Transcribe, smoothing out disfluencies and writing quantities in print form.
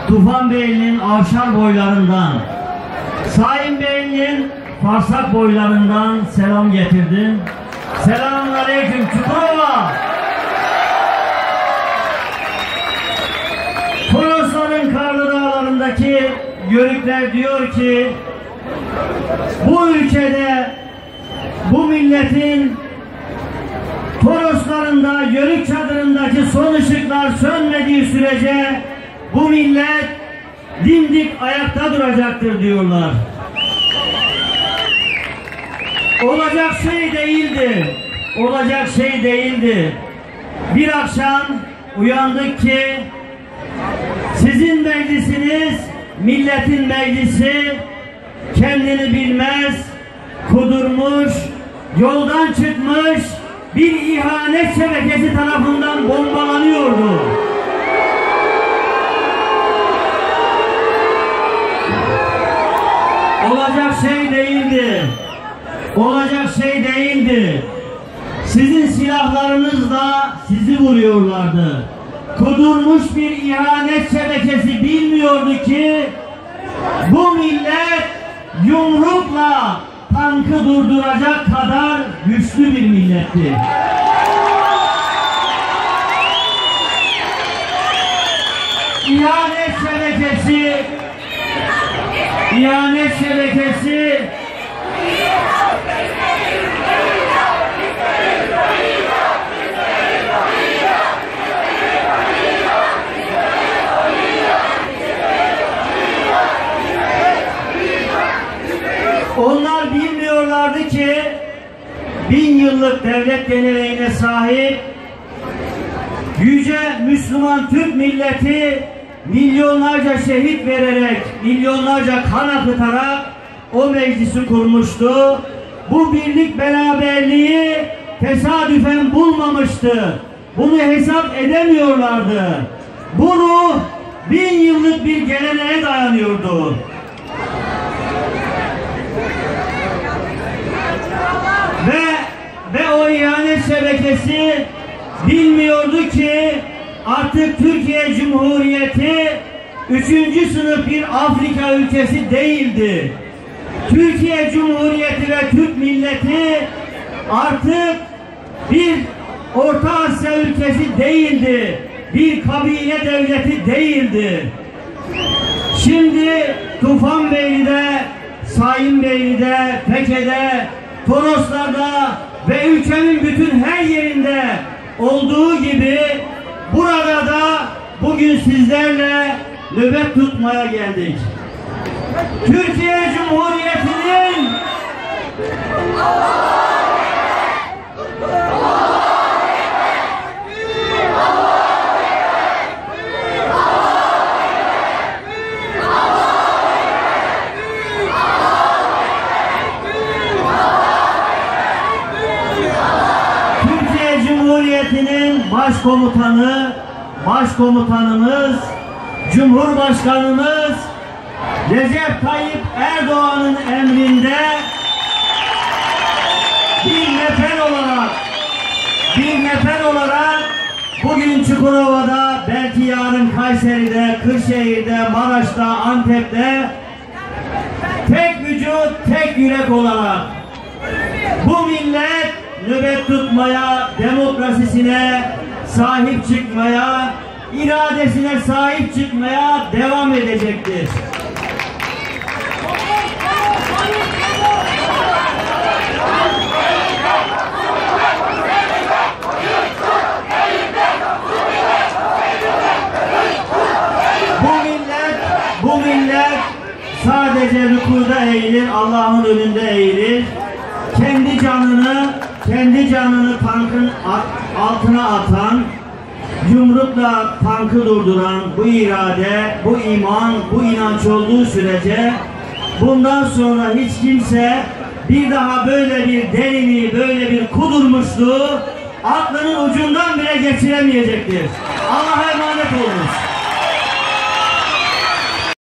Tufanbeyli'nin Avşar boylarından, Sayınbeyli'nin Farsak boylarından selam getirdim. Selamünaleyküm Çukurova. Torosların karlı dağlarındaki yörükler diyor ki, bu ülkede, bu milletin Toroslarında, yörük çadırındaki son ışıklar sönmediği sürece bu millet dimdik ayakta duracaktır diyorlar. Olacak şey değildi. Olacak şey değildi. Bir akşam uyandık ki sizin meclisiniz milletin meclisi, kendini bilmez, kudurmuş, yoldan çıkmış bir ihanet şebekesi tarafından bombalanıyordu. Olacak şey değildi. Olacak şey değildi. Sizin silahlarınızla sizi vuruyorlardı. Kudurmuş bir ihanet şebekesi bilmiyordu ki bu millet yumrukla tankı durduracak kadar güçlü bir milletti. İhanet şebekesi onlar bilmiyorlardı ki 1000 yıllık devlet geleneğine sahip yüce Müslüman Türk milleti milyonlarca şehit vererek, milyonlarca kan akıtarak o meclisi kurmuştu. Bu birlik beraberliği tesadüfen bulmamıştı. Bunu hesap edemiyorlardı. Bu ruh 1000 yıllık bir geleneğe dayanıyordu. Ve o ihanet şebekesi bilmiyordu ki artık Türkiye Cumhuriyeti 3. sınıf bir Afrika ülkesi değildi. Türkiye Cumhuriyeti ve Türk milleti artık bir Orta Asya ülkesi değildi. Bir kabile devleti değildi. Şimdi Tufanbeyli'de, Sayınbeyli'de, Feke'de, Toroslar'da ve ülkenin bütün her yerinde olduğu gibi burada da bugün sizlerle nöbet tutmaya geldik. Türkiye Cumhuriyeti'nin başkomutanımız, Cumhurbaşkanımız Recep Tayyip Erdoğan'ın emrinde bir nefer olarak bugün Çukurova'da, belki yarın Kayseri'de, Kırşehir'de, Maraş'ta, Antep'te tek vücut, tek yürek olarak bu millet nöbet tutmaya, demokrasisine sahip çıkmaya, iradesine sahip çıkmaya devam edecektir. Bu millet sadece rükuda eğilir, Allah'ın önünde eğilir. Kendi canını tankın altına atan, yumrukla tankı durduran bu irade, bu iman, bu inanç olduğu sürece bundan sonra hiç kimse bir daha böyle bir deliliği, böyle bir kudurmuşluğu aklının ucundan bile geçiremeyecektir. Allah'a emanet olunuz.